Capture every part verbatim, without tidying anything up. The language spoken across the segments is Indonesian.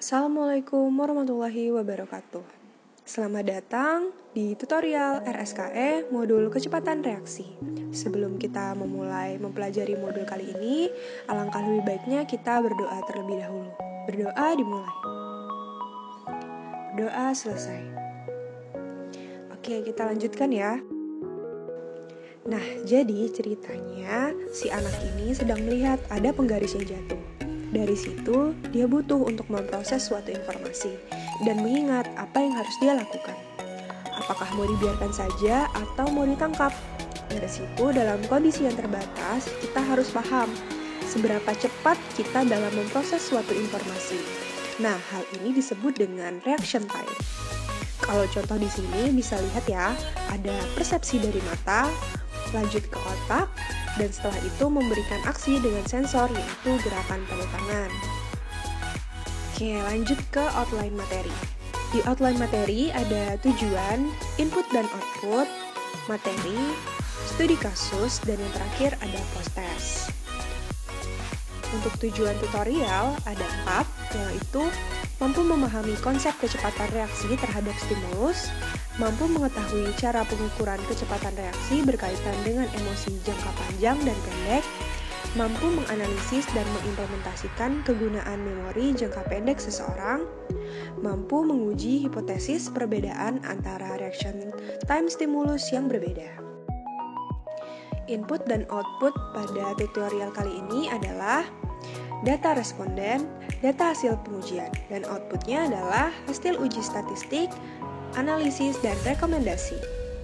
Assalamualaikum warahmatullahi wabarakatuh. Selamat datang di tutorial R S K E modul kecepatan reaksi. Sebelum kita memulai mempelajari modul kali ini, alangkah lebih baiknya kita berdoa terlebih dahulu. Berdoa dimulai. Berdoa selesai. Oke, kita lanjutkan ya. Nah, jadi ceritanya si anak ini sedang melihat ada penggaris yang jatuh. Dari situ, dia butuh untuk memproses suatu informasi dan mengingat apa yang harus dia lakukan. Apakah mau dibiarkan saja atau mau ditangkap? Dari situ, dalam kondisi yang terbatas, kita harus paham seberapa cepat kita dalam memproses suatu informasi. Nah, hal ini disebut dengan reaction time. Kalau contoh di sini bisa lihat ya, ada persepsi dari mata, lanjut ke otak, dan setelah itu memberikan aksi dengan sensor yaitu gerakan pada tangan. Oke, lanjut ke outline materi. Di outline materi ada tujuan, input dan output, materi, studi kasus, dan yang terakhir ada post-test. Untuk tujuan tutorial ada empat, yaitu mampu memahami konsep kecepatan reaksi terhadap stimulus, mampu mengetahui cara pengukuran kecepatan reaksi berkaitan dengan emosi jangka panjang dan pendek, mampu menganalisis dan mengimplementasikan kegunaan memori jangka pendek seseorang, mampu menguji hipotesis perbedaan antara reaction time stimulus yang berbeda. Input dan output pada tutorial kali ini adalah data responden, data hasil pengujian, dan outputnya adalah hasil uji statistik, analisis, dan rekomendasi.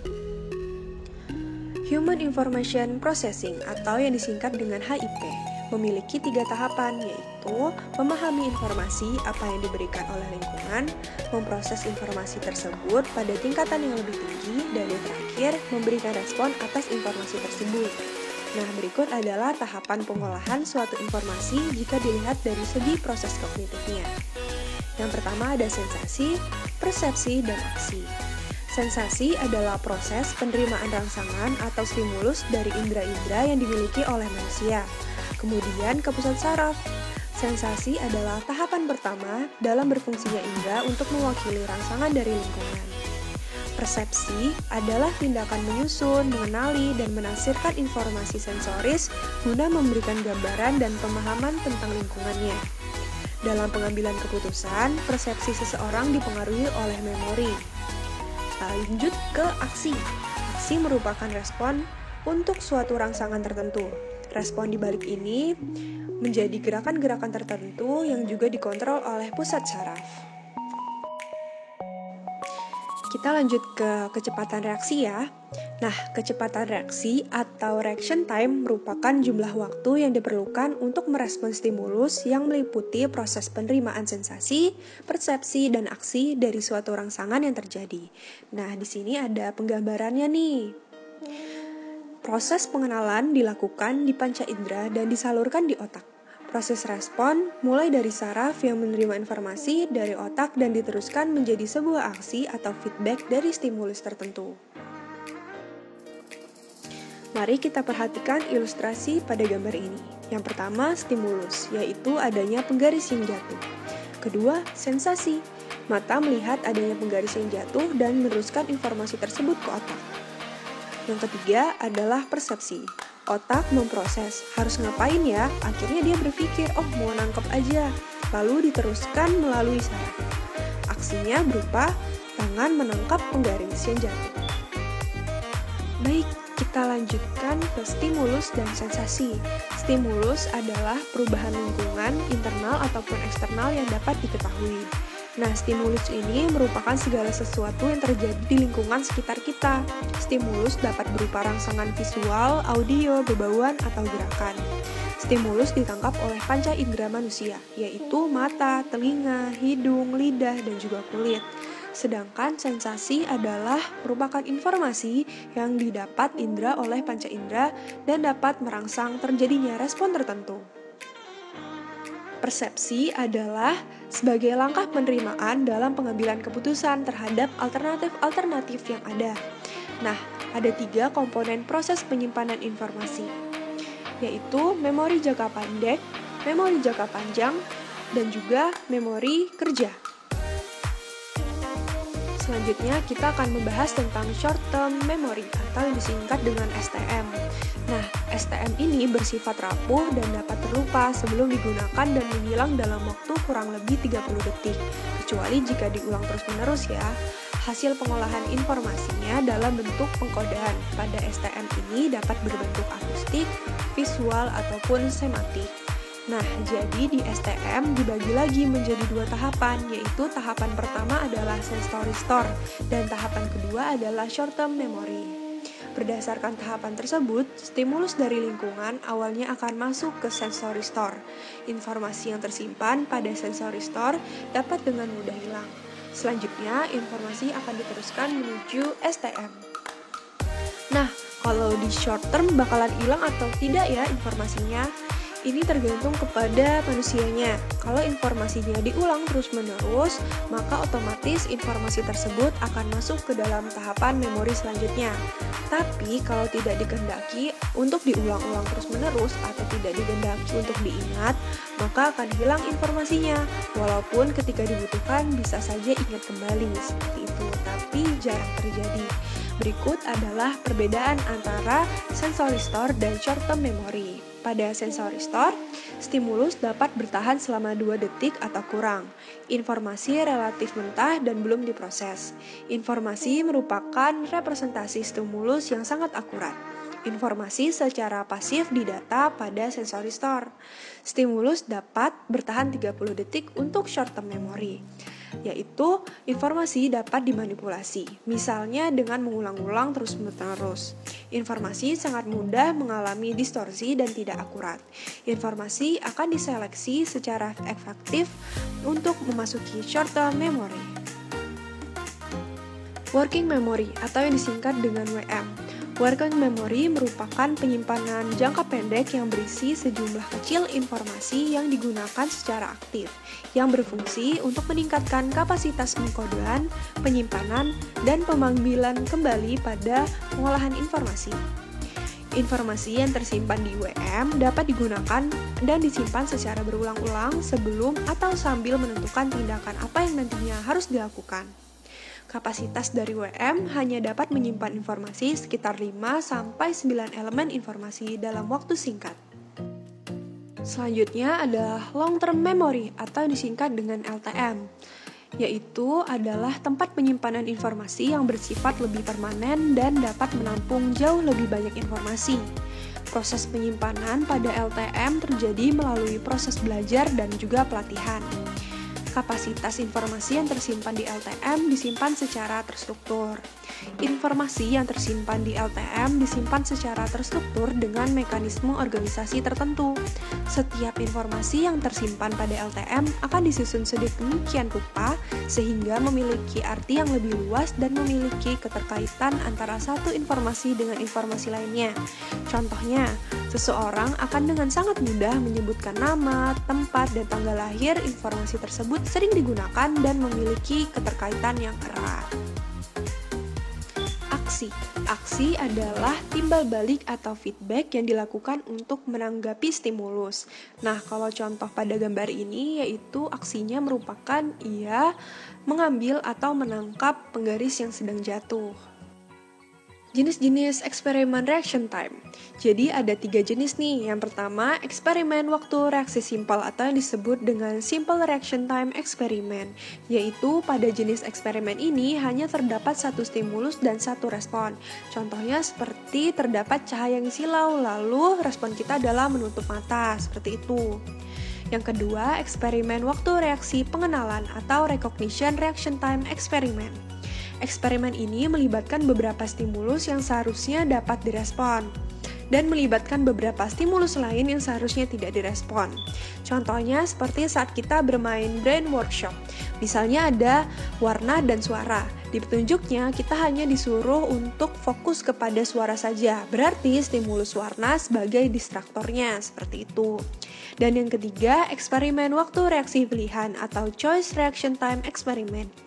Human Information Processing atau yang disingkat dengan H I P memiliki tiga tahapan, yaitu memahami informasi apa yang diberikan oleh lingkungan, memproses informasi tersebut pada tingkatan yang lebih tinggi, dan yang terakhir memberikan respon atas informasi tersebut. Nah, berikut adalah tahapan pengolahan suatu informasi jika dilihat dari segi proses kognitifnya. Yang pertama ada sensasi, persepsi, dan aksi. Sensasi adalah proses penerimaan rangsangan atau stimulus dari indera-indera yang dimiliki oleh manusia. Kemudian ke pusat saraf. Sensasi adalah tahapan pertama dalam berfungsinya indera untuk mewakili rangsangan dari lingkungan. Persepsi adalah tindakan menyusun, mengenali, dan menafsirkan informasi sensoris guna memberikan gambaran dan pemahaman tentang lingkungannya. Dalam pengambilan keputusan, persepsi seseorang dipengaruhi oleh memori. Lanjut ke aksi. Aksi merupakan respon untuk suatu rangsangan tertentu. Respon di balik ini menjadi gerakan-gerakan tertentu yang juga dikontrol oleh pusat saraf. Kita lanjut ke kecepatan reaksi ya. Nah, kecepatan reaksi atau reaction time merupakan jumlah waktu yang diperlukan untuk merespons stimulus yang meliputi proses penerimaan sensasi, persepsi, dan aksi dari suatu rangsangan yang terjadi. Nah, di sini ada penggambarannya nih. Proses pengenalan dilakukan di panca indera dan disalurkan di otak. Proses respon mulai dari saraf yang menerima informasi dari otak dan diteruskan menjadi sebuah aksi atau feedback dari stimulus tertentu. Mari kita perhatikan ilustrasi pada gambar ini. Yang pertama, stimulus, yaitu adanya penggaris yang jatuh. Kedua, sensasi. Mata melihat adanya penggaris yang jatuh dan meneruskan informasi tersebut ke otak. Yang ketiga adalah persepsi. Otak memproses, harus ngapain ya? Akhirnya dia berpikir, oh mau nangkep aja. Lalu diteruskan melalui saraf. Aksinya berupa tangan menangkap penggaris yang jatuh. Baik, kita lanjutkan ke stimulus dan sensasi. Stimulus adalah perubahan lingkungan, internal ataupun eksternal yang dapat diketahui. Nah, stimulus ini merupakan segala sesuatu yang terjadi di lingkungan sekitar kita. Stimulus dapat berupa rangsangan visual, audio, bebauan, atau gerakan. Stimulus ditangkap oleh panca indera manusia, yaitu mata, telinga, hidung, lidah, dan juga kulit. Sedangkan sensasi adalah merupakan informasi yang didapat indera oleh panca indera dan dapat merangsang terjadinya respon tertentu. Persepsi adalah sebagai langkah penerimaan dalam pengambilan keputusan terhadap alternatif-alternatif yang ada. Nah, ada tiga komponen proses penyimpanan informasi, yaitu memori jangka pendek, memori jangka panjang, dan juga memori kerja. Selanjutnya kita akan membahas tentang short term memory atau yang disingkat dengan S T M. Nah, S T M ini bersifat rapuh dan dapat terlupa sebelum digunakan dan menghilang dalam waktu kurang lebih tiga puluh detik, kecuali jika diulang terus-menerus ya. Hasil pengolahan informasinya dalam bentuk pengkodean pada S T M ini dapat berbentuk akustik, visual, ataupun semantik. Nah, jadi di S T M dibagi lagi menjadi dua tahapan, yaitu tahapan pertama adalah sensory store dan tahapan kedua adalah short term memory. Berdasarkan tahapan tersebut, stimulus dari lingkungan awalnya akan masuk ke sensory store. Informasi yang tersimpan pada sensory store dapat dengan mudah hilang. Selanjutnya, informasi akan diteruskan menuju S T M. Nah, kalau di short term bakalan hilang atau tidak ya informasinya? Ini tergantung kepada manusianya. Kalau informasinya diulang terus-menerus, maka otomatis informasi tersebut akan masuk ke dalam tahapan memori selanjutnya. Tapi kalau tidak dikehendaki untuk diulang-ulang terus-menerus atau tidak dikehendaki untuk diingat, maka akan hilang informasinya. Walaupun ketika dibutuhkan bisa saja ingat kembali seperti itu, tapi jarang terjadi. Berikut adalah perbedaan antara sensory store dan short term memory. Pada sensory store, stimulus dapat bertahan selama dua detik atau kurang. Informasi relatif mentah dan belum diproses. Informasi merupakan representasi stimulus yang sangat akurat. Informasi secara pasif didata pada sensory store. Stimulus dapat bertahan tiga puluh detik untuk short term memory, yaitu informasi dapat dimanipulasi, misalnya dengan mengulang-ulang terus-menerus. Informasi sangat mudah mengalami distorsi dan tidak akurat. Informasi akan diseleksi secara efektif untuk memasuki short term memory. Working memory atau yang disingkat dengan W M. Working memory merupakan penyimpanan jangka pendek yang berisi sejumlah kecil informasi yang digunakan secara aktif, yang berfungsi untuk meningkatkan kapasitas pengkodean, penyimpanan, dan pemanggilan kembali pada pengolahan informasi. Informasi yang tersimpan di W M dapat digunakan dan disimpan secara berulang-ulang sebelum atau sambil menentukan tindakan apa yang nantinya harus dilakukan. Kapasitas dari W M hanya dapat menyimpan informasi sekitar lima sampai sembilan elemen informasi dalam waktu singkat. Selanjutnya adalah long term memory atau disingkat dengan L T M, yaitu adalah tempat penyimpanan informasi yang bersifat lebih permanen dan dapat menampung jauh lebih banyak informasi. Proses penyimpanan pada L T M terjadi melalui proses belajar dan juga pelatihan. Kapasitas informasi yang tersimpan di L T M disimpan secara terstruktur. Informasi yang tersimpan di L T M disimpan secara terstruktur dengan mekanisme organisasi tertentu. Setiap informasi yang tersimpan pada L T M akan disusun sedemikian rupa sehingga memiliki arti yang lebih luas dan memiliki keterkaitan antara satu informasi dengan informasi lainnya. Contohnya, seseorang akan dengan sangat mudah menyebutkan nama, tempat, dan tanggal lahir. Informasi tersebut sering digunakan dan memiliki keterkaitan yang erat. Aksi. Aksi adalah timbal balik atau feedback yang dilakukan untuk menanggapi stimulus. Nah, kalau contoh pada gambar ini yaitu aksinya merupakan ia mengambil atau menangkap penggaris yang sedang jatuh. Jenis-jenis eksperimen reaction time. Jadi ada tiga jenis nih. Yang pertama, eksperimen waktu reaksi simpel atau yang disebut dengan simple reaction time eksperimen, yaitu pada jenis eksperimen ini hanya terdapat satu stimulus dan satu respon. Contohnya seperti terdapat cahaya yang silau, lalu respon kita adalah menutup mata, seperti itu. Yang kedua, eksperimen waktu reaksi pengenalan atau recognition reaction time eksperimen. Eksperimen ini melibatkan beberapa stimulus yang seharusnya dapat direspon dan melibatkan beberapa stimulus lain yang seharusnya tidak direspon. Contohnya seperti saat kita bermain brain workshop. Misalnya ada warna dan suara. Di petunjuknya kita hanya disuruh untuk fokus kepada suara saja. Berarti stimulus warna sebagai distraktornya, seperti itu. Dan yang ketiga, eksperimen waktu reaksi pilihan atau choice reaction time eksperimen.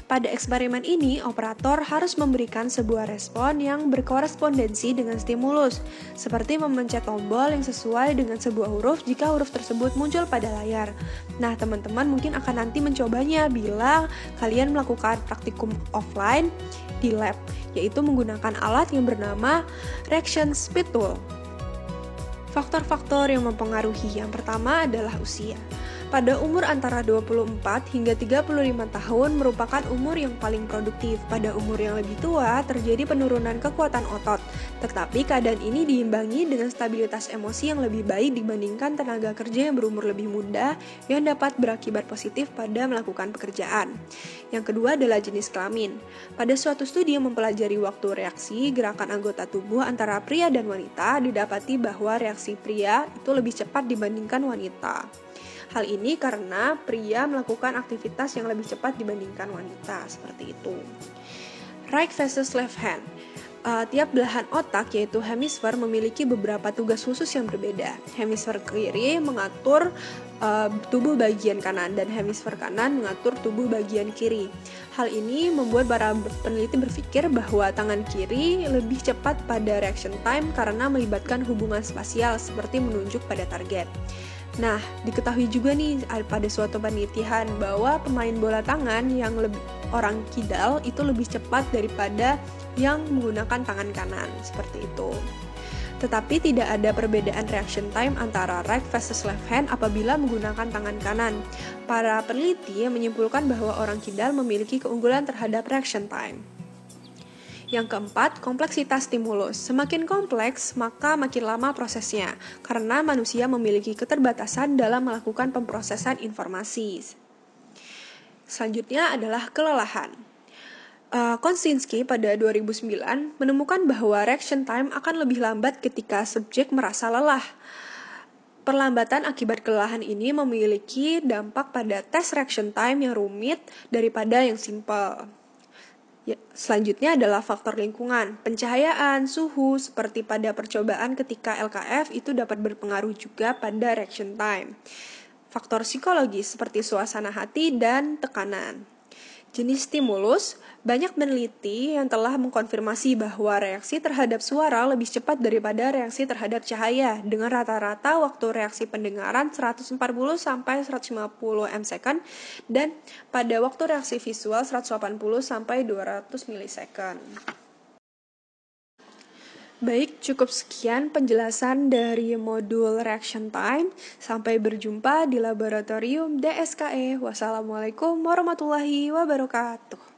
Pada eksperimen ini, operator harus memberikan sebuah respon yang berkorespondensi dengan stimulus, seperti memencet tombol yang sesuai dengan sebuah huruf jika huruf tersebut muncul pada layar. Nah, teman-teman mungkin akan nanti mencobanya bila kalian melakukan praktikum offline di lab, yaitu menggunakan alat yang bernama Reaction Speed Tool. Faktor-faktor yang mempengaruhi yang pertama adalah usia. Pada umur antara dua puluh empat hingga tiga puluh lima tahun merupakan umur yang paling produktif. Pada umur yang lebih tua terjadi penurunan kekuatan otot, tetapi keadaan ini diimbangi dengan stabilitas emosi yang lebih baik dibandingkan tenaga kerja yang berumur lebih muda yang dapat berakibat positif pada melakukan pekerjaan. Yang kedua adalah jenis kelamin. Pada suatu studi yang mempelajari waktu reaksi gerakan anggota tubuh antara pria dan wanita, didapati bahwa reaksi pria itu lebih cepat dibandingkan wanita. Hal ini karena pria melakukan aktivitas yang lebih cepat dibandingkan wanita, seperti itu. Right versus left hand. Uh, tiap belahan otak yaitu hemisfer memiliki beberapa tugas khusus yang berbeda. Hemisfer kiri mengatur uh, tubuh bagian kanan dan hemisfer kanan mengatur tubuh bagian kiri. Hal ini membuat para peneliti berpikir bahwa tangan kiri lebih cepat pada reaction time karena melibatkan hubungan spasial seperti menunjuk pada target. Nah, diketahui juga nih pada suatu penelitian bahwa pemain bola tangan yang lebih orang kidal itu lebih cepat daripada yang menggunakan tangan kanan, seperti itu. Tetapi tidak ada perbedaan reaction time antara right versus left hand apabila menggunakan tangan kanan. Para peneliti menyimpulkan bahwa orang kidal memiliki keunggulan terhadap reaction time. Yang keempat, kompleksitas stimulus. Semakin kompleks, maka makin lama prosesnya, karena manusia memiliki keterbatasan dalam melakukan pemrosesan informasi. Selanjutnya adalah kelelahan. Uh, Konsinski pada dua ribu sembilan menemukan bahwa reaction time akan lebih lambat ketika subjek merasa lelah. Perlambatan akibat kelelahan ini memiliki dampak pada tes reaction time yang rumit daripada yang simpel. Ya, selanjutnya adalah faktor lingkungan, pencahayaan, suhu, seperti pada percobaan ketika L K F itu dapat berpengaruh juga pada reaction time. Faktor psikologis seperti suasana hati dan tekanan. Jenis stimulus, banyak peneliti yang telah mengkonfirmasi bahwa reaksi terhadap suara lebih cepat daripada reaksi terhadap cahaya dengan rata-rata waktu reaksi pendengaran seratus empat puluh sampai seratus lima puluh millisecond dan pada waktu reaksi visual seratus delapan puluh sampai dua ratus millisecond. Baik, cukup sekian penjelasan dari modul reaction time. Sampai berjumpa di laboratorium D S K E. Wassalamualaikum warahmatullahi wabarakatuh.